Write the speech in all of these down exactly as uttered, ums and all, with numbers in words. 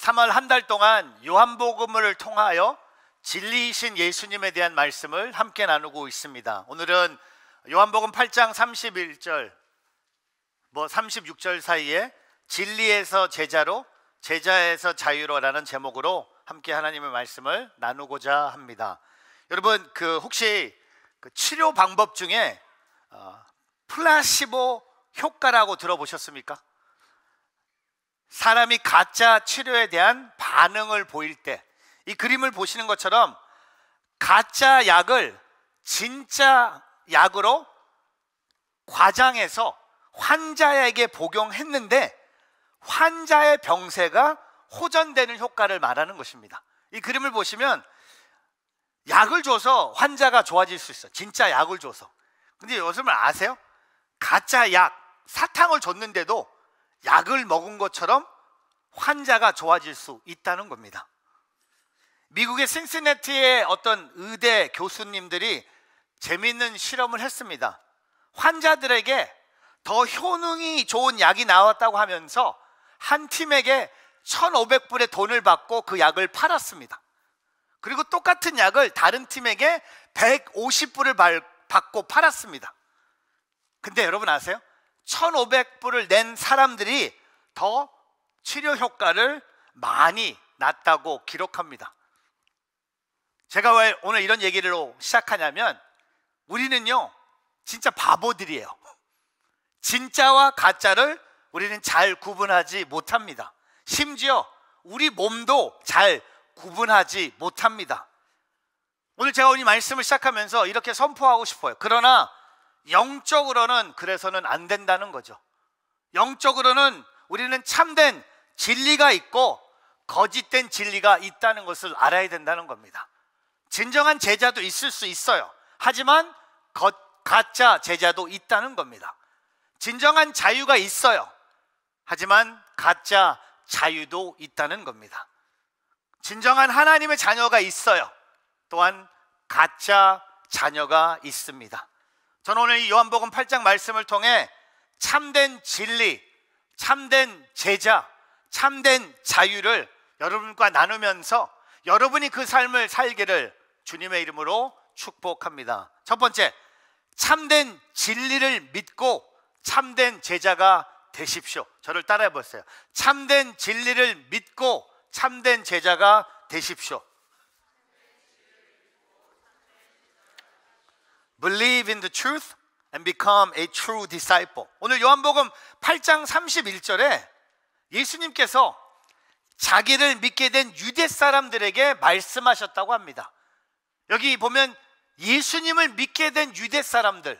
삼월 한 달 동안 요한복음을 통하여 진리이신 예수님에 대한 말씀을 함께 나누고 있습니다. 오늘은 요한복음 팔 장 삼십일 절 뭐 삼십육 절 사이에 진리에서 제자로, 제자에서 자유로라는 제목으로 함께 하나님의 말씀을 나누고자 합니다. 여러분, 그 혹시 그 치료 방법 중에 어, 플라시보 효과라고 들어보셨습니까? 사람이 가짜 치료에 대한 반응을 보일 때, 이 그림을 보시는 것처럼 가짜 약을 진짜 약으로 과장해서 환자에게 복용했는데 환자의 병세가 호전되는 효과를 말하는 것입니다. 이 그림을 보시면 약을 줘서 환자가 좋아질 수 있어요. 진짜 약을 줘서. 근데 여러분 아세요? 가짜 약, 사탕을 줬는데도 약을 먹은 것처럼 환자가 좋아질 수 있다는 겁니다. 미국의 신시내티의 어떤 의대 교수님들이 재미있는 실험을 했습니다. 환자들에게 더 효능이 좋은 약이 나왔다고 하면서 한 팀에게 천오백 불의 돈을 받고 그 약을 팔았습니다. 그리고 똑같은 약을 다른 팀에게 백오십 불을 받고 팔았습니다. 근데 여러분 아세요? 천오백 불을 낸 사람들이 더 치료 효과를 많이 났다고 기록합니다. 제가 왜 오늘 이런 얘기로 시작하냐면, 우리는요 진짜 바보들이에요. 진짜와 가짜를 우리는 잘 구분하지 못합니다. 심지어 우리 몸도 잘 구분하지 못합니다. 오늘 제가 오늘 말씀을 시작하면서 이렇게 선포하고 싶어요. 그러나 영적으로는 그래서는 안 된다는 거죠. 영적으로는 우리는 참된 진리가 있고 거짓된 진리가 있다는 것을 알아야 된다는 겁니다. 진정한 제자도 있을 수 있어요. 하지만 거, 가짜 제자도 있다는 겁니다. 진정한 자유가 있어요. 하지만 가짜 자유도 있다는 겁니다. 진정한 하나님의 자녀가 있어요. 또한 가짜 자녀가 있습니다. 저는 오늘 이 요한복음 팔 장 말씀을 통해 참된 진리, 참된 제자, 참된 자유를 여러분과 나누면서 여러분이 그 삶을 살기를 주님의 이름으로 축복합니다. 첫 번째, 참된 진리를 믿고 참된 제자가 되십시오. 저를 따라해 보세요. 참된 진리를 믿고 참된 제자가 되십시오. Believe in the truth and become a true disciple. 오늘 요한복음 팔 장 삼십일 절에 예수님께서 자기를 믿게 된 유대 사람들에게 말씀하셨다고 합니다. 여기 보면 예수님을 믿게 된 유대 사람들,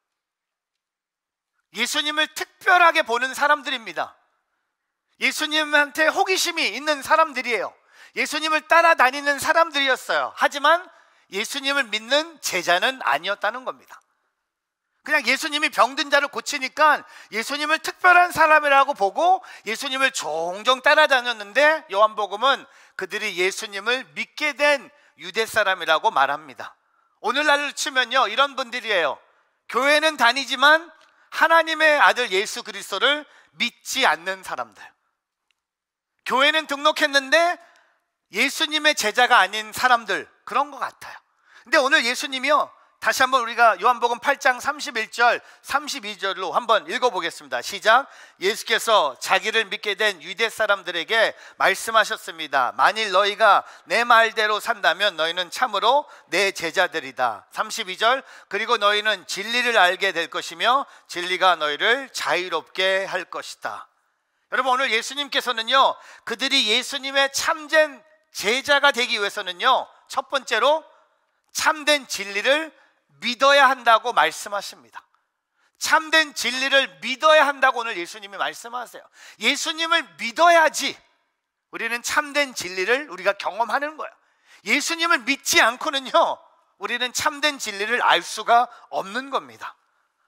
예수님을 특별하게 보는 사람들입니다. 예수님한테 호기심이 있는 사람들이에요. 예수님을 따라다니는 사람들이었어요. 하지만 예수님을 믿는 제자는 아니었다는 겁니다. 그냥 예수님이 병든 자를 고치니까 예수님을 특별한 사람이라고 보고 예수님을 종종 따라다녔는데, 요한복음은 그들이 예수님을 믿게 된 유대 사람이라고 말합니다. 오늘날로 치면요 이런 분들이에요. 교회는 다니지만 하나님의 아들 예수 그리스도를 믿지 않는 사람들. 교회는 등록했는데 예수님의 제자가 아닌 사람들, 그런 것 같아요. 근데 오늘 예수님이요, 다시 한번 우리가 요한복음 팔 장 삼십일 절 삼십이 절로 한번 읽어보겠습니다. 시작. 예수께서 자기를 믿게 된 유대 사람들에게 말씀하셨습니다. 만일 너희가 내 말대로 산다면 너희는 참으로 내 제자들이다. 삼십이 절. 그리고 너희는 진리를 알게 될 것이며 진리가 너희를 자유롭게 할 것이다. 여러분, 오늘 예수님께서는요 그들이 예수님의 참된 제자가 되기 위해서는요 첫 번째로 참된 진리를 믿어야 한다고 말씀하십니다. 참된 진리를 믿어야 한다고 오늘 예수님이 말씀하세요. 예수님을 믿어야지 우리는 참된 진리를 우리가 경험하는 거예요. 예수님을 믿지 않고는요 우리는 참된 진리를 알 수가 없는 겁니다.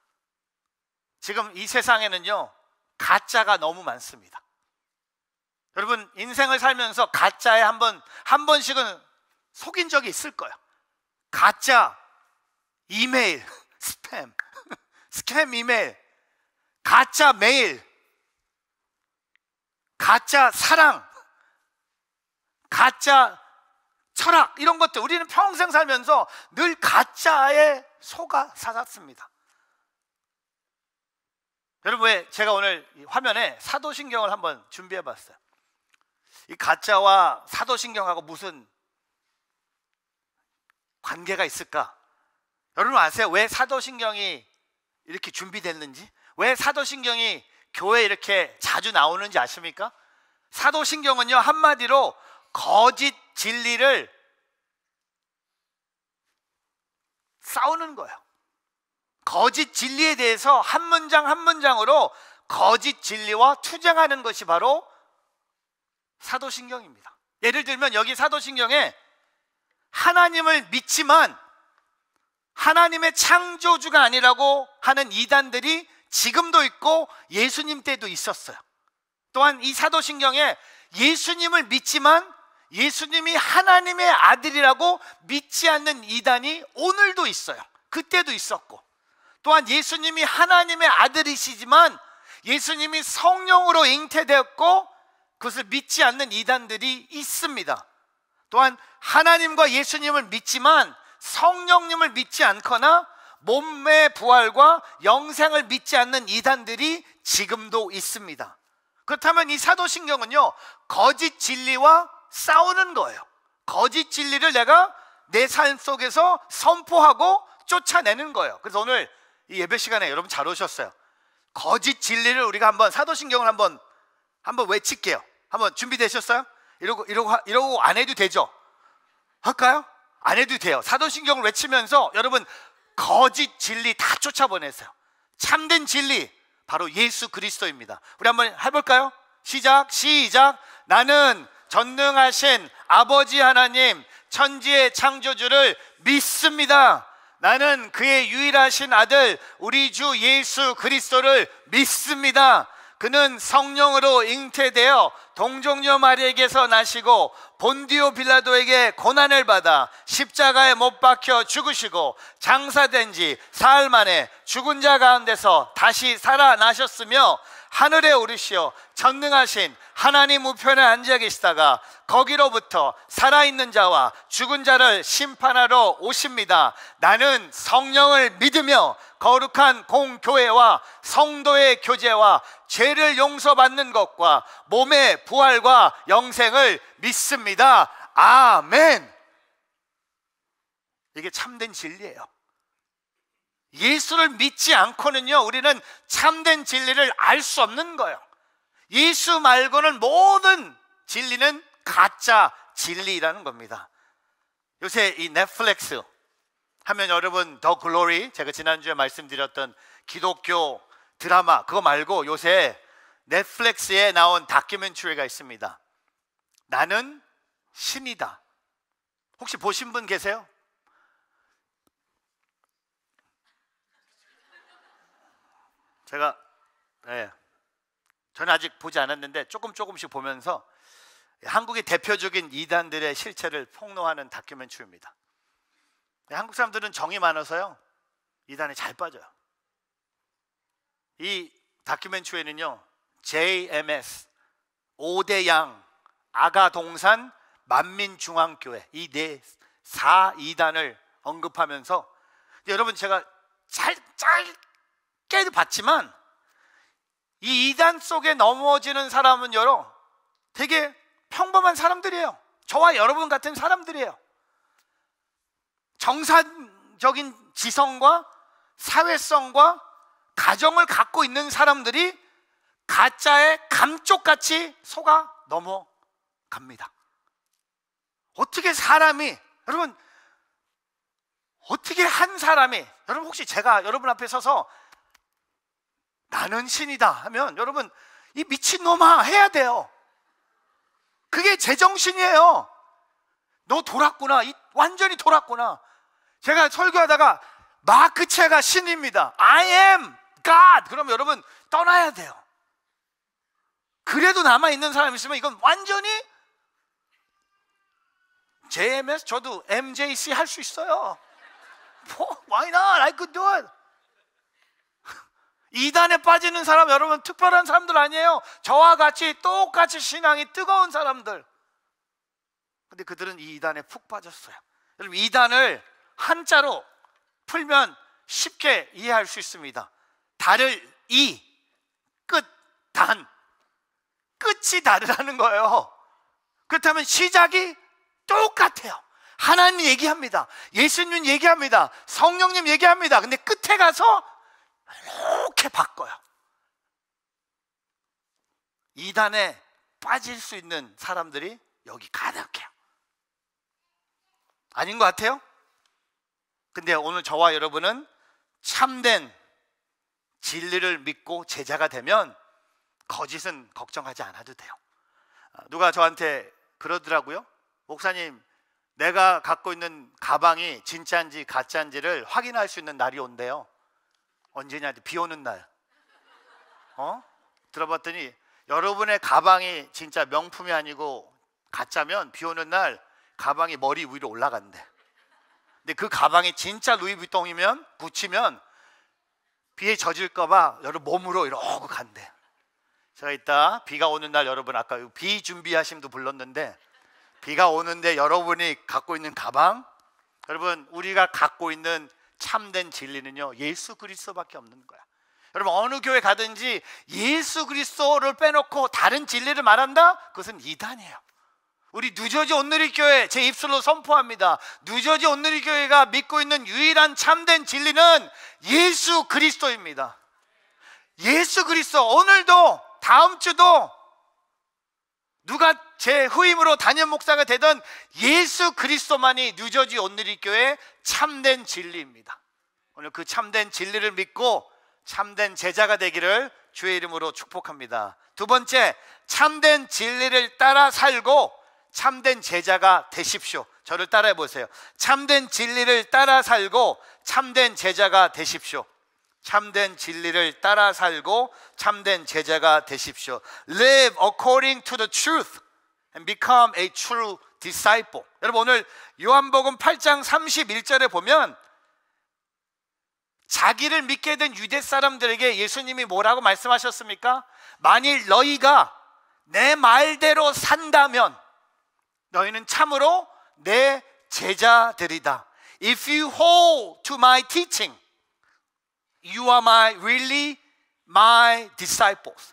지금 이 세상에는요 가짜가 너무 많습니다. 여러분, 인생을 살면서 가짜에 한 번, 한 번씩은 속인 적이 있을 거예요. 가짜 이메일, 스팸, 스캠 이메일, 가짜 메일, 가짜 사랑, 가짜 철학 이런 것들 우리는 평생 살면서 늘 가짜에 속아 살았습니다. 여러분, 왜 제가 오늘 화면에 사도신경을 한번 준비해 봤어요. 이 가짜와 사도신경하고 무슨 관계가 있을까? 여러분 아세요? 왜 사도신경이 이렇게 준비됐는지? 왜 사도신경이 교회에 이렇게 자주 나오는지 아십니까? 사도신경은요, 한마디로 거짓 진리를 싸우는 거예요. 거짓 진리에 대해서 한 문장 한 문장으로 거짓 진리와 투쟁하는 것이 바로 사도신경입니다. 예를 들면 여기 사도신경에 하나님을 믿지만 하나님의 창조주가 아니라고 하는 이단들이 지금도 있고 예수님 때도 있었어요. 또한 이 사도신경에 예수님을 믿지만 예수님이 하나님의 아들이라고 믿지 않는 이단이 오늘도 있어요. 그때도 있었고, 또한 예수님이 하나님의 아들이시지만 예수님이 성령으로 잉태되었고 그것을 믿지 않는 이단들이 있습니다. 또한 하나님과 예수님을 믿지만 성령님을 믿지 않거나 몸의 부활과 영생을 믿지 않는 이단들이 지금도 있습니다. 그렇다면 이 사도신경은요, 거짓 진리와 싸우는 거예요. 거짓 진리를 내가 내 삶 속에서 선포하고 쫓아내는 거예요. 그래서 오늘 이 예배 시간에 여러분 잘 오셨어요. 거짓 진리를 우리가 한번 사도신경을 한번 한번 외칠게요. 한번 준비되셨어요? 이러고 이러고 이러고 안 해도 되죠? 할까요? 안 해도 돼요. 사도신경을 외치면서 여러분 거짓 진리 다 쫓아보내세요. 참된 진리 바로 예수 그리스도입니다. 우리 한번 해볼까요? 시작 시작. 나는 전능하신 아버지 하나님 천지의 창조주를 믿습니다. 나는 그의 유일하신 아들 우리 주 예수 그리스도를 믿습니다. 그는 성령으로 잉태되어 동정녀 마리에게서 나시고 본디오 빌라도에게 고난을 받아 십자가에 못 박혀 죽으시고 장사된 지 사흘 만에 죽은 자 가운데서 다시 살아나셨으며 하늘에 오르시어 전능하신 하나님 우편에 앉아 계시다가 거기로부터 살아있는 자와 죽은 자를 심판하러 오십니다. 나는 성령을 믿으며 거룩한 공교회와 성도의 교제와 죄를 용서받는 것과 몸의 부활과 영생을 믿습니다. 아멘. 이게 참된 진리예요. 예수를 믿지 않고는요, 우리는 참된 진리를 알 수 없는 거예요. 예수 말고는 모든 진리는 가짜 진리라는 겁니다. 요새 이 넷플릭스 하면 여러분 더 글로리, 제가 지난주에 말씀드렸던 기독교 드라마 그거 말고 요새 넷플릭스에 나온 다큐멘터리가 있습니다. 나는 신이다. 혹시 보신 분 계세요? 제가 네, 저는 아직 보지 않았는데 조금 조금씩 보면서 한국의 대표적인 이단들의 실체를 폭로하는 다큐멘터리입니다. 한국 사람들은 정이 많아서요 이단에 잘 빠져요. 이 다큐멘터리에는요 제이엠에스, 오대양, 아가동산, 만민중앙교회 이 네 사 이단을 언급하면서 여러분 제가 잘 짧게도 봤지만 이 이단 속에 넘어지는 사람은 여러 되게 평범한 사람들이에요. 저와 여러분 같은 사람들이에요. 정상적인 지성과 사회성과 가정을 갖고 있는 사람들이 가짜의 감쪽같이 속아 넘어갑니다. 어떻게 사람이 여러분 어떻게 한 사람이 여러분 혹시 제가 여러분 앞에 서서 나는 신이다 하면 여러분 이 미친놈아 해야 돼요. 그게 제정신이에요. 너 돌았구나. 이 완전히 돌았구나. 제가 설교하다가 마크체가 신입니다. I am God. 그럼 여러분 떠나야 돼요. 그래도 남아있는 사람 있으면 이건 완전히 제이엠에스 저도 엠제이씨 할 수 있어요. 뭐, why not? I could do it. 이단에 빠지는 사람 여러분 특별한 사람들 아니에요. 저와 같이 똑같이 신앙이 뜨거운 사람들. 근데 그들은 이 이단에 푹 빠졌어요. 여러분, 이단을 한자로 풀면 쉽게 이해할 수 있습니다. 달을 이, 끝, 단. 끝이 다르다는 거예요. 그렇다면 시작이 똑같아요. 하나님 얘기합니다. 예수님 얘기합니다. 성령님 얘기합니다. 근데 끝에 가서 이렇게 바꿔요. 이단에 빠질 수 있는 사람들이 여기 가득해요. 아닌 것 같아요? 근데 오늘 저와 여러분은 참된 진리를 믿고 제자가 되면 거짓은 걱정하지 않아도 돼요. 누가 저한테 그러더라고요. 목사님, 내가 갖고 있는 가방이 진짜인지 가짜인지를 확인할 수 있는 날이 온대요. 언제냐? 비 오는 날. 어? 들어봤더니 여러분의 가방이 진짜 명품이 아니고 가짜면 비 오는 날 가방이 머리 위로 올라간대. 근데 그 가방이 진짜 루이비통이면, 구치면 비에 젖을까봐 여러분 몸으로 이러고 간대. 제가 이따 비가 오는 날, 여러분 아까 비 준비하심도 불렀는데, 비가 오는데 여러분이 갖고 있는 가방, 여러분 우리가 갖고 있는 참된 진리는요, 예수 그리스도밖에 없는 거야. 여러분, 어느 교회 가든지 예수 그리스도를 빼놓고 다른 진리를 말한다? 그것은 이단이에요. 우리 뉴저지 온누리 교회 제 입술로 선포합니다. 뉴저지 온누리 교회가 믿고 있는 유일한 참된 진리는 예수 그리스도입니다. 예수 그리스도. 오늘도, 다음 주도 누가 제 후임으로 담임 목사가 되던 예수 그리스도만이 뉴저지 온누리 교회의 참된 진리입니다. 오늘 그 참된 진리를 믿고 참된 제자가 되기를 주의 이름으로 축복합니다. 두 번째, 참된 진리를 따라 살고 참된 제자가 되십시오. 저를 따라해 보세요. 참된 진리를 따라 살고 참된 제자가 되십시오. 참된 진리를 따라 살고 참된 제자가 되십시오. Live according to the truth and become a true disciple. 여러분, 오늘 요한복음 팔 장 삼십일 절에 보면 자기를 믿게 된 유대 사람들에게 예수님이 뭐라고 말씀하셨습니까? 만일 너희가 내 말대로 산다면 너희는 참으로 내 제자들이다. If you hold to my teaching, you are my really my disciples.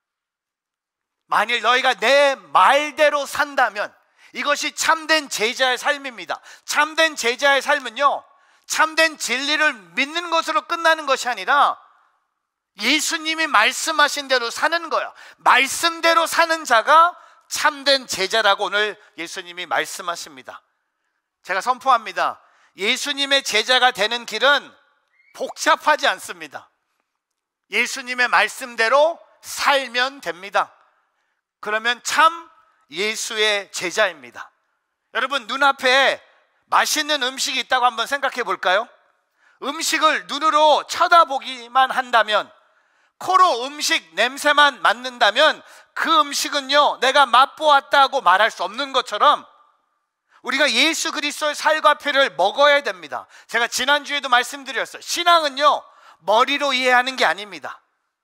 만일 너희가 내 말대로 산다면, 이것이 참된 제자의 삶입니다. 참된 제자의 삶은요, 참된 진리를 믿는 것으로 끝나는 것이 아니라 예수님이 말씀하신 대로 사는 거야. 말씀대로 사는 자가 참된 제자라고 오늘 예수님이 말씀하십니다. 제가 선포합니다. 예수님의 제자가 되는 길은 복잡하지 않습니다. 예수님의 말씀대로 살면 됩니다. 그러면 참 예수의 제자입니다. 여러분, 눈앞에 맛있는 음식이 있다고 한번 생각해 볼까요? 음식을 눈으로 쳐다보기만 한다면, 코로 음식 냄새만 맡는다면 그 음식은요, 내가 맛보았다고 말할 수 없는 것처럼 우리가 예수 그리스도의 살과 피를 먹어야 됩니다. 제가 지난주에도 말씀드렸어요. 신앙은요, 머리로 이해하는 게 아닙니다.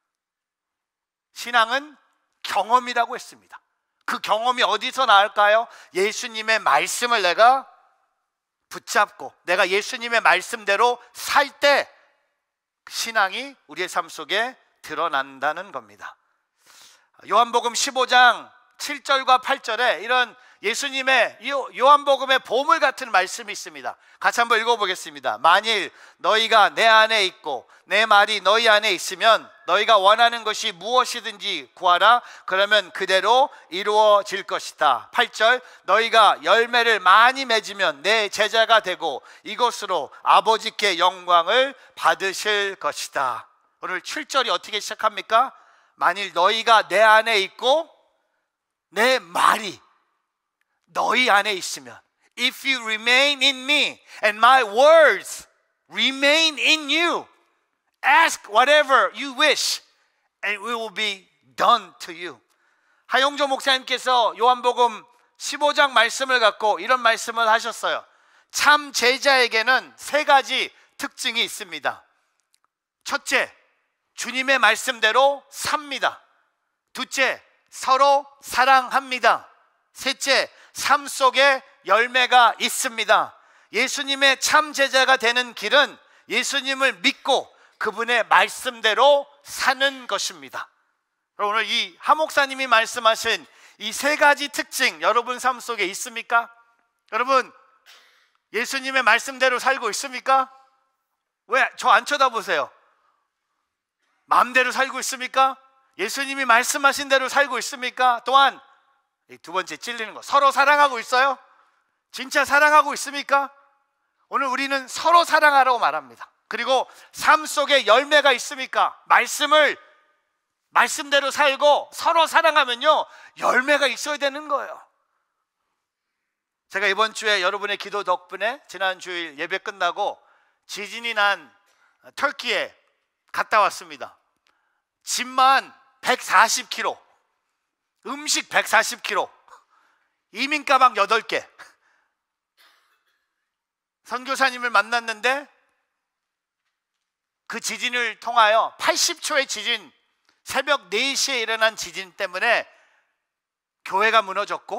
신앙은 경험이라고 했습니다. 그 경험이 어디서 나올까요? 예수님의 말씀을 내가 붙잡고 내가 예수님의 말씀대로 살 때 신앙이 우리의 삶 속에 드러난다는 겁니다. 요한복음 십오 장 칠 절과 팔 절에 이런 예수님의 요한복음의 보물 같은 말씀이 있습니다. 같이 한번 읽어보겠습니다. 만일 너희가 내 안에 있고 내 말이 너희 안에 있으면 너희가 원하는 것이 무엇이든지 구하라. 그러면 그대로 이루어질 것이다. 팔 절, 너희가 열매를 많이 맺으면 내 제자가 되고 이것으로 아버지께 영광을 받으실 것이다. 오늘 칠 절이 어떻게 시작합니까? 만일 너희가 내 안에 있고 내 말이 너희 안에 있으면, if you remain in me and my words remain in you, ask whatever you wish and it will be done to you. 하용조 목사님께서 요한복음 십오 장 말씀을 갖고 이런 말씀을 하셨어요. 참 제자에게는 세 가지 특징이 있습니다. 첫째, 주님의 말씀대로 삽니다. 둘째, 서로 사랑합니다. 셋째, 삶 속에 열매가 있습니다. 예수님의 참 제자가 되는 길은 예수님을 믿고 그분의 말씀대로 사는 것입니다. 오늘 이 하 목사님이 말씀하신 이 세 가지 특징 여러분 삶 속에 있습니까? 여러분 예수님의 말씀대로 살고 있습니까? 왜 저 안 쳐다보세요? 마음대로 살고 있습니까? 예수님이 말씀하신 대로 살고 있습니까? 또한 두 번째 찔리는 거, 서로 사랑하고 있어요? 진짜 사랑하고 있습니까? 오늘 우리는 서로 사랑하라고 말합니다. 그리고 삶 속에 열매가 있습니까? 말씀을 말씀대로 살고 서로 사랑하면요 열매가 있어야 되는 거예요. 제가 이번 주에 여러분의 기도 덕분에 지난 주일 예배 끝나고 지진이 난 터키에 갔다 왔습니다. 집만 백사십 킬로미터, 음식 백사십 킬로그램, 이민 가방 여덟 개. 선교사님을 만났는데 그 지진을 통하여 팔십 초의 지진, 새벽 네 시에 일어난 지진 때문에 교회가 무너졌고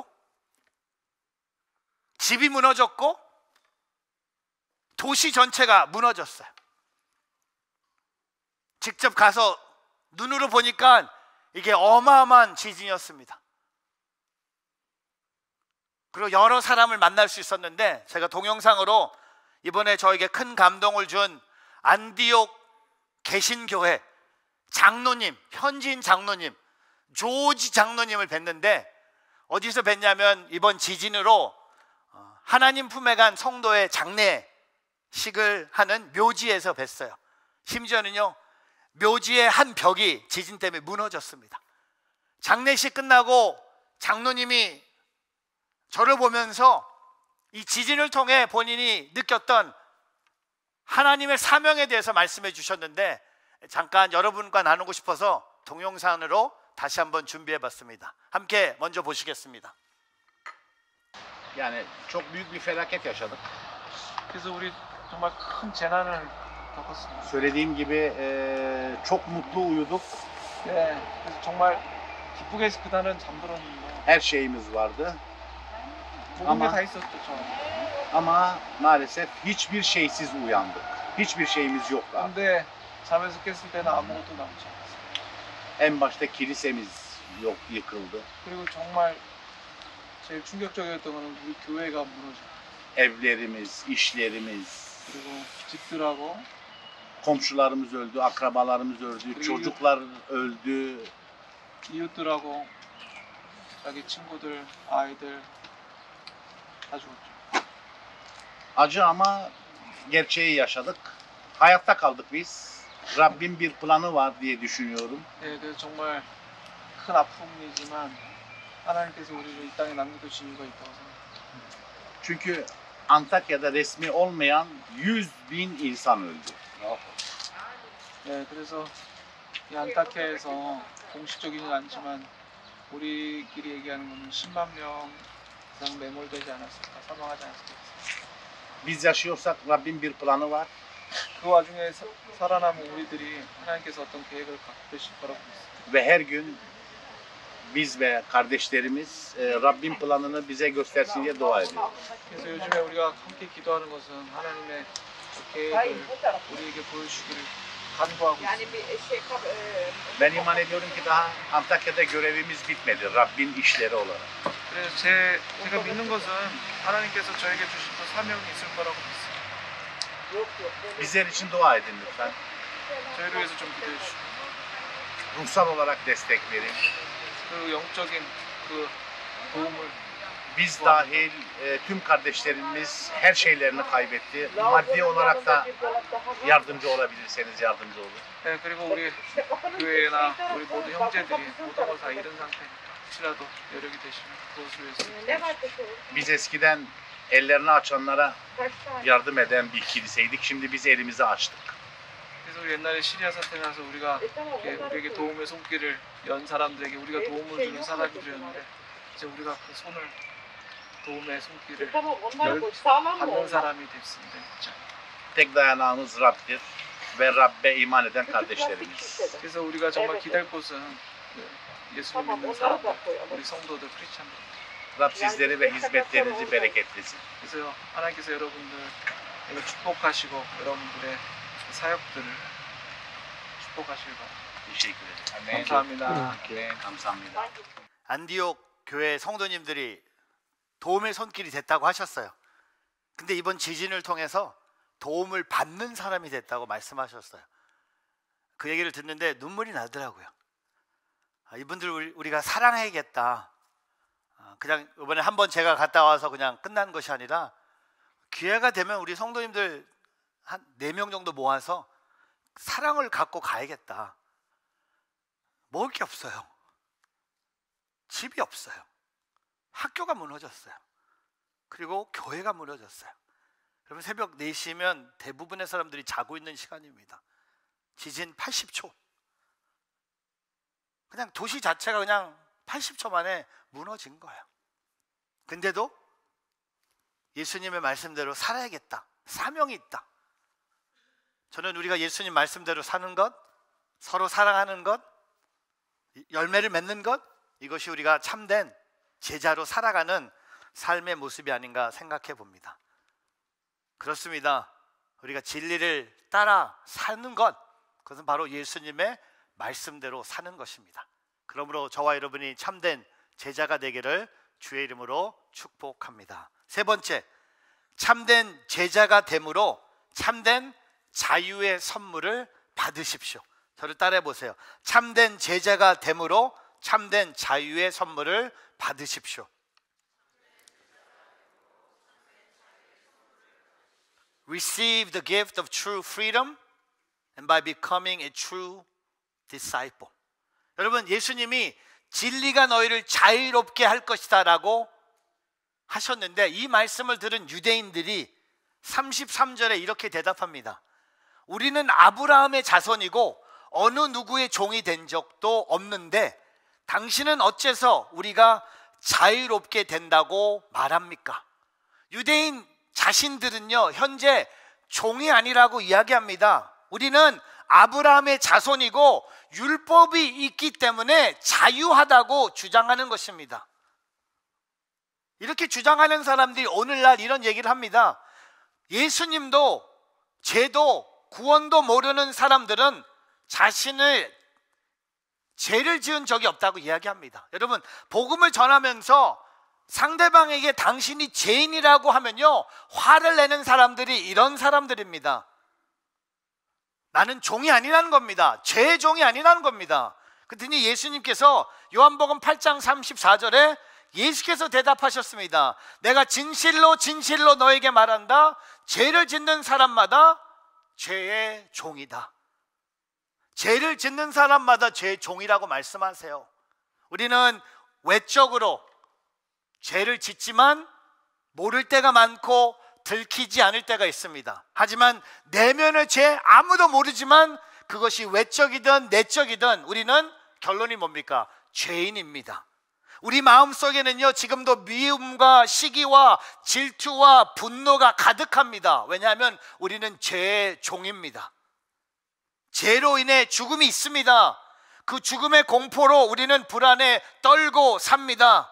집이 무너졌고 도시 전체가 무너졌어요. 직접 가서 눈으로 보니까 이게 어마어마한 지진이었습니다. 그리고 여러 사람을 만날 수 있었는데 제가 동영상으로 이번에 저에게 큰 감동을 준 안디옥 개신교회 장로님, 현지인 장로님 조지 장로님을 뵀는데 어디서 뵀냐면 이번 지진으로 하나님 품에 간 성도의 장례식을 하는 묘지에서 뵀어요. 심지어는요 묘지의 한 벽이 지진 때문에 무너졌습니다. 장례식 끝나고 장로님이 저를 보면서 이 지진을 통해 본인이 느꼈던 하나님의 사명에 대해서 말씀해 주셨는데 잠깐 여러분과 nanu고 싶어서 동영상으로 다시 한번 준비해 봤습니다. 함께 먼저 보시겠습니다. Yani çok büyük bir felaket yaşadık. 그래서 우리 정말 큰 재난을 겪었습니다. Söylediğim gibi eee, çok mutlu uyuduk. 네, 그래서 정말 기쁘게 그날은 잠들었는데 Her şeyimiz vardı. 모든 Ama- 게 다 있었죠. 저. Ama maalesef hiçbir şeysiz uyandık. Hiçbir şeyimiz yoktu. abi. 근데 잠에서 깼을 때는 아무것도 남지 않았어요. En başta kilisemiz yok, yıkıldı. 그리고 정말 제일 충격적이었던 거는 우리 교회가 무너져. Evlerimiz, işlerimiz, 그리고 집들하고 komşularımız öldü, akrabalarımız öldü, çocuklar öldü. 이웃들하고 자기 친구들, 아이들 다 죽었죠. Acı ama gerçeği yaşadık. Hayatta kaldık biz. Rabbin bir planı var diye düşünüyorum. 네, 그래서 정말 큰 아픔이지만 하나님께서 우리를 이 땅에 남겨두신 이유가 있다고 생각합니다. Çünkü Antakya'da resmi olmayan yüz bin insan öldü. 네, 그래서 이 안타케에서 공식적이진 않지만 우리끼리 얘기하는 거는 십만 명 이상 매몰되지 않았을까, 사망하지 않았을까. Biz yaşıyorsak Rabbin bir planı var. 그 와중에 사, 살아남은 우리들이 하나님께서 어떤 계획을 갖고 계실 거라고 믿습니다. Ve her gün biz ve kardeşlerimiz e, Rabbin planını bize göstersin diye dua ediyoruz. 그래서 요즘에 우리가 함께 기도하는 것은 하나님의 그 계획을 우리에게 보여주기를 간구하고 있습니다. Ben iman ediyorum ki daha Antakya'da görevimiz bitmedi Rabbin işleri olarak. 그래서 제, 제가 믿는 것은 하나님께서 저에게 주신 또 사명이 있을 거라고 믿습니다. Bizler için dua edin lütfen. 저희를 위해서 좀 기도해 주시고 Ruhsal olarak destek verin. 그 영적인 그 도움을 Biz dahil e, tüm kardeşlerimiz her şeylerini kaybetti. Maddi olarak da yardımcı olabilirseniz yardımcı olun. 네, 그리고 우리 교회나 우리 모두 형제들이 모든 걸 다 잃은 상태 혹시라도 여력이 되시면 그것을 위해서 기도해 주시고 Biz eskiden ellerini açanlara yardım eden bir kiliseydik. Şimdi biz elimizi açtık. 그래서 우리 옛날에 시리아 사태 나서 우리가 이렇게 우리에게 도움의 손길을 연 사람들에게 우리가 도움을 주는 사람들이었는데 이제 우리가 그 손을 도움의 손길을 열, 받는 사람이 됐습니다. 진짜. Tek dayanağımız Rab'dir ve Rabbe iman eden kardeşlerimiz. 그래서 우리가 정말 기댈 곳은 예수를 믿는 사람들, 우리 성도들, 크리스찬들. Rab sizleri ve hizmetlerinizi bereketlesin. 그래서 하나님께서 여러분들에게 축복하시고 여러분들의 사역들을 축복하시길 바랍니다. Teşekkür ederim. 감사합니다. 네, 감사합니다. 안디옥 교회 성도님들이 도움의 손길이 됐다고 하셨어요. 근데 이번 지진을 통해서 도움을 받는 사람이 됐다고 말씀하셨어요. 그 얘기를 듣는데 눈물이 나더라고요. 아, 이분들 우리, 우리가 사랑해야겠다. 아, 그냥 이번에 한번 제가 갔다 와서 그냥 끝난 것이 아니라 기회가 되면 우리 성도님들 한 네 명 정도 모아서 사랑을 갖고 가야겠다. 먹을 게 없어요. 집이 없어요. 학교가 무너졌어요. 그리고 교회가 무너졌어요. 여러분 새벽 네 시면 대부분의 사람들이 자고 있는 시간입니다. 지진 팔십 초. 그냥 도시 자체가 그냥 팔십 초 만에 무너진 거예요. 근데도 예수님의 말씀대로 살아야겠다. 사명이 있다. 저는 우리가 예수님 말씀대로 사는 것, 서로 사랑하는 것, 열매를 맺는 것, 이것이 우리가 참된 제자로 살아가는 삶의 모습이 아닌가 생각해 봅니다. 그렇습니다. 우리가 진리를 따라 사는 것, 그것은 바로 예수님의 말씀대로 사는 것입니다. 그러므로 저와 여러분이 참된 제자가 되기를 주의 이름으로 축복합니다. 세 번째, 참된 제자가 됨으로 참된 자유의 선물을 받으십시오. 저를 따라해 보세요. 참된 제자가 됨으로 참된 자유의 선물을 받으십시오. Receive the gift of true freedom and by becoming a true disciple. 여러분, 예수님이 진리가 너희를 자유롭게 할 것이다 라고 하셨는데 이 말씀을 들은 유대인들이 삼십삼 절에 이렇게 대답합니다. 우리는 아브라함의 자손이고 어느 누구의 종이 된 적도 없는데 당신은 어째서 우리가 자유롭게 된다고 말합니까? 유대인 자신들은요 현재 종이 아니라고 이야기합니다. 우리는 아브라함의 자손이고 율법이 있기 때문에 자유하다고 주장하는 것입니다. 이렇게 주장하는 사람들이 오늘날 이런 얘기를 합니다. 예수님도 죄도 구원도 모르는 사람들은 자신을 죄를 지은 적이 없다고 이야기합니다. 여러분, 복음을 전하면서 상대방에게 당신이 죄인이라고 하면요 화를 내는 사람들이 이런 사람들입니다. 나는 종이 아니라는 겁니다. 죄의 종이 아니라는 겁니다. 그랬더니 예수님께서 요한복음 팔 장 삼십사 절에 예수께서 대답하셨습니다. 내가 진실로 진실로 너에게 말한다. 죄를 짓는 사람마다 죄의 종이다. 죄를 짓는 사람마다 죄의 종이라고 말씀하세요. 우리는 외적으로 죄를 짓지만 모를 때가 많고 들키지 않을 때가 있습니다. 하지만 내면의 죄 아무도 모르지만 그것이 외적이든 내적이든 우리는 결론이 뭡니까? 죄인입니다. 우리 마음속에는요 지금도 미움과 시기와 질투와 분노가 가득합니다. 왜냐하면 우리는 죄의 종입니다. 죄로 인해 죽음이 있습니다. 그 죽음의 공포로 우리는 불안에 떨고 삽니다.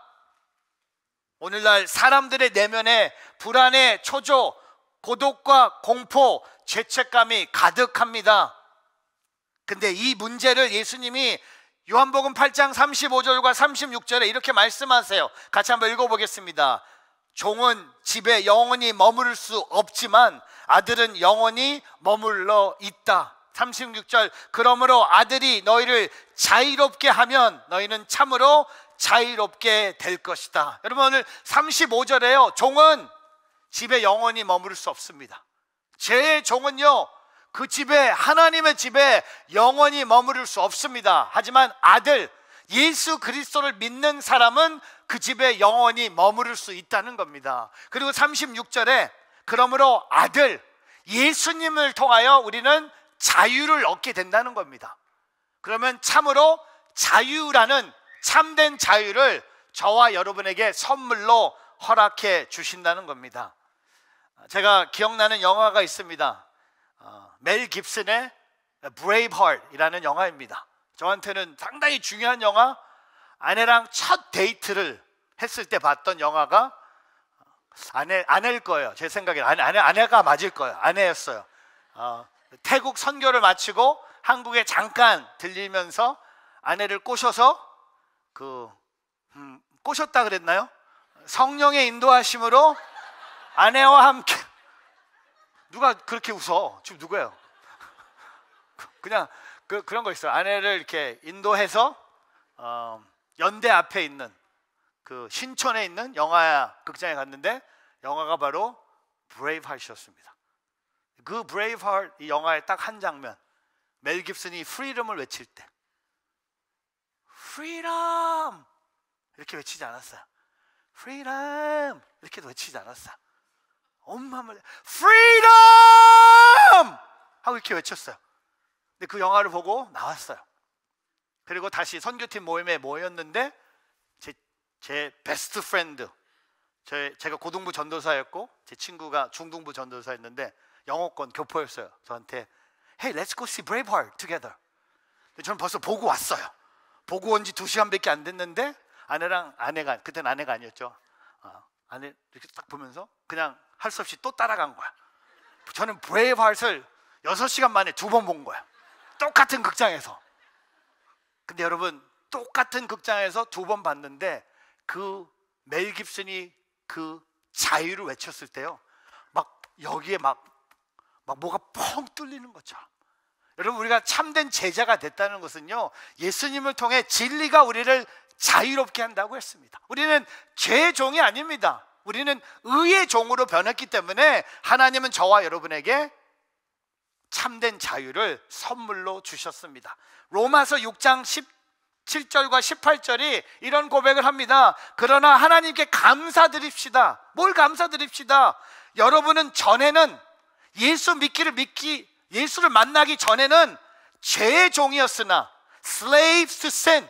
오늘날 사람들의 내면에 불안에 초조, 고독과 공포, 죄책감이 가득합니다. 근데 이 문제를 예수님이 요한복음 팔 장 삼십오 절과 삼십육 절에 이렇게 말씀하세요. 같이 한번 읽어보겠습니다. 종은 집에 영원히 머무를 수 없지만 아들은 영원히 머물러 있다. 삼십육 절, 그러므로 아들이 너희를 자유롭게 하면 너희는 참으로 자유롭게 될 것이다. 여러분, 오늘 삼십오 절에요 종은 집에 영원히 머무를 수 없습니다. 죄의 종은요 그 집에, 하나님의 집에 영원히 머무를 수 없습니다. 하지만 아들 예수 그리스도를 믿는 사람은 그 집에 영원히 머무를 수 있다는 겁니다. 그리고 삼십육 절에 그러므로 아들 예수님을 통하여 우리는 자유를 얻게 된다는 겁니다. 그러면 참으로 자유라는 참된 자유를 저와 여러분에게 선물로 허락해 주신다는 겁니다. 제가 기억나는 영화가 있습니다. 어, 멜 깁슨의 브레이브하트이라는 영화입니다. 저한테는 상당히 중요한 영화. 아내랑 첫 데이트를 했을 때 봤던 영화가 아내, 아내일 거예요. 제 생각에 아내, 아내, 아내가 맞을 거예요. 아내였어요. 어, 태국 선교를 마치고 한국에 잠깐 들리면서 아내를 꼬셔서 그 음, 꼬셨다 그랬나요? 성령의 인도하심으로 아내와 함께. 누가 그렇게 웃어? 지금 누구예요? 그냥 그, 그런 거 있어요. 아내를 이렇게 인도해서 어, 연대 앞에 있는 그 신촌에 있는 영화 극장에 갔는데 영화가 바로 브레이브하트였습니다. 그 브레이브하트 이 영화의 딱 한 장면, 멜 깁슨이 프리덤을 외칠 때 프리덤 이렇게 외치지 않았어요. 프리덤 이렇게 외치지 않았어요. 온 마음을 프리덤 하고 이렇게 외쳤어요. 근데 그 영화를 보고 나왔어요. 그리고 다시 선교팀 모임에 모였는데 제, 제 베스트 프렌드, 제, 제가 고등부 전도사였고 제 친구가 중등부 전도사였는데 영어권 교포였어요. 저한테 Hey, let's go see Braveheart together. 근데 저는 벌써 보고 왔어요. 보고 온 지 두 시간밖에 안 됐는데 아내랑 아내가 그때는 아내가 아니었죠. 어, 아내 이렇게 딱 보면서 그냥 할 수 없이 또 따라간 거야. 저는 브레이브하트를 여섯 시간 만에 두 번 본 거야. 똑같은 극장에서. 근데 여러분 똑같은 극장에서 두 번 봤는데 그 멜 깁슨이 그 자유를 외쳤을 때요, 막 여기에 막, 막 뭐가 펑 뚫리는 것처럼. 여러분 우리가 참된 제자가 됐다는 것은요, 예수님을 통해 진리가 우리를 자유롭게 한다고 했습니다. 우리는 죄의 종이 아닙니다. 우리는 의의 종으로 변했기 때문에 하나님은 저와 여러분에게 참된 자유를 선물로 주셨습니다. 로마서 육 장 십칠 절과 십팔 절이 이런 고백을 합니다. 그러나 하나님께 감사드립시다. 뭘 감사드립시다? 여러분은 전에는 예수 믿기를 믿기 예수를 만나기 전에는 죄의 종이었으나 slaves to sin,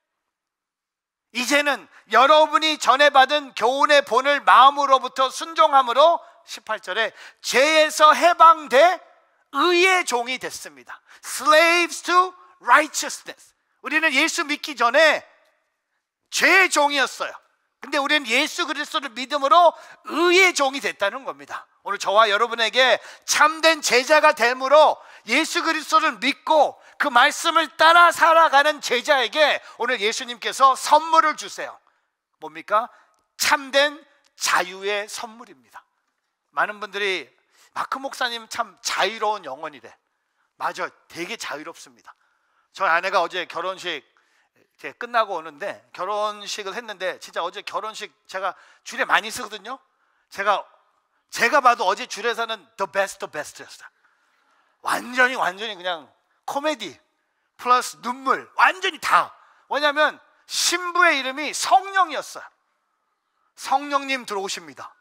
이제는 여러분이 전에 받은 교훈의 본을 마음으로부터 순종함으로 십팔 절에 죄에서 해방돼 의의 종이 됐습니다. Slaves to righteousness. 우리는 예수 믿기 전에 죄의 종이었어요. 근데 우리는 예수 그리스도를 믿음으로 의의 종이 됐다는 겁니다. 오늘 저와 여러분에게 참된 제자가 됨으로 예수 그리스도를 믿고 그 말씀을 따라 살아가는 제자에게 오늘 예수님께서 선물을 주세요. 뭡니까? 참된 자유의 선물입니다. 많은 분들이 마크 목사님 참 자유로운 영혼이래. 맞아, 되게 자유롭습니다. 저희 아내가 어제 결혼식 끝나고 오는데 결혼식을 했는데 진짜 어제 결혼식 제가 줄에 많이 쓰거든요. 제가 제가 봐도 어제 줄에서는 the best the best였어요. 완전히 완전히 그냥 코미디 플러스 눈물 완전히 다. 왜냐하면 신부의 이름이 성령이었어요. 성령님 들어오십니다.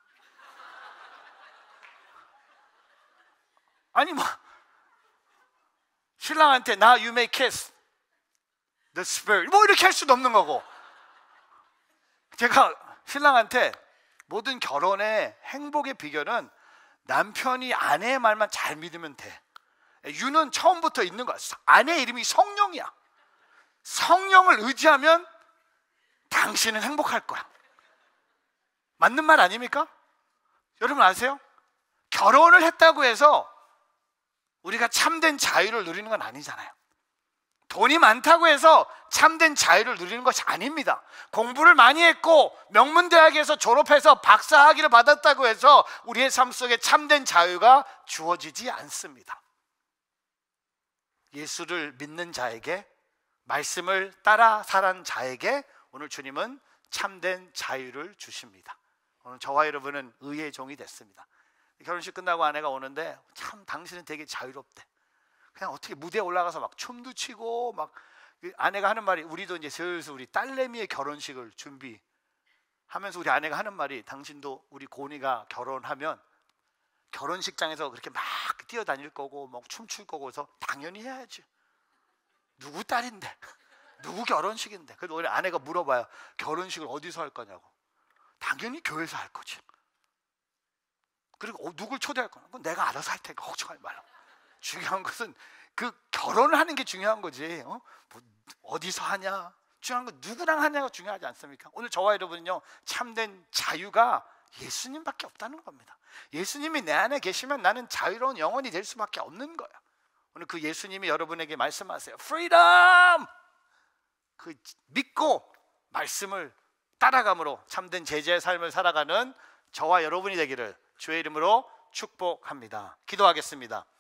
아니 뭐 신랑한테 나 you may kiss the spirit 뭐 이렇게 할 수도 없는 거고. 제가 신랑한테 모든 결혼의 행복의 비결은 남편이 아내의 말만 잘 믿으면 돼. 유는 처음부터 있는 거야. 아내의 이름이 성령이야. 성령을 의지하면 당신은 행복할 거야. 맞는 말 아닙니까? 여러분 아세요? 결혼을 했다고 해서 우리가 참된 자유를 누리는 건 아니잖아요. 돈이 많다고 해서 참된 자유를 누리는 것이 아닙니다. 공부를 많이 했고 명문대학에서 졸업해서 박사학위를 받았다고 해서 우리의 삶 속에 참된 자유가 주어지지 않습니다. 예수를 믿는 자에게, 말씀을 따라 살아간 자에게 오늘 주님은 참된 자유를 주십니다. 오늘 저와 여러분은 의의 종이 됐습니다. 결혼식 끝나고 아내가 오는데 참 당신은 되게 자유롭대. 그냥 어떻게 무대에 올라가서 막 춤도 추고 막. 아내가 하는 말이, 우리도 이제 슬슬 우리 딸내미의 결혼식을 준비하면서 우리 아내가 하는 말이, 당신도 우리 고은이가 결혼하면 결혼식장에서 그렇게 막 뛰어다닐 거고 막 춤출 거고 해서 당연히 해야지. 누구 딸인데 누구 결혼식인데. 그래도 우리 아내가 물어봐요. 결혼식을 어디서 할 거냐고. 당연히 교회에서 할 거지. 그리고 어, 누굴 초대할 거냐? 그건 내가 알아서 할 테니까 걱정하지 말라고. 중요한 것은 그 결혼을 하는 게 중요한 거지. 어? 뭐 어디서 하냐, 중요한 건 누구랑 하냐가 중요하지 않습니까? 오늘 저와 여러분은요, 참된 자유가 예수님밖에 없다는 겁니다. 예수님이 내 안에 계시면 나는 자유로운 영혼이 될 수밖에 없는 거야. 오늘 그 예수님이 여러분에게 말씀하세요. 프리덤! 그 믿고 말씀을 따라감으로 참된 제자의 삶을 살아가는 저와 여러분이 되기를 주의 이름으로 축복합니다. 기도하겠습니다.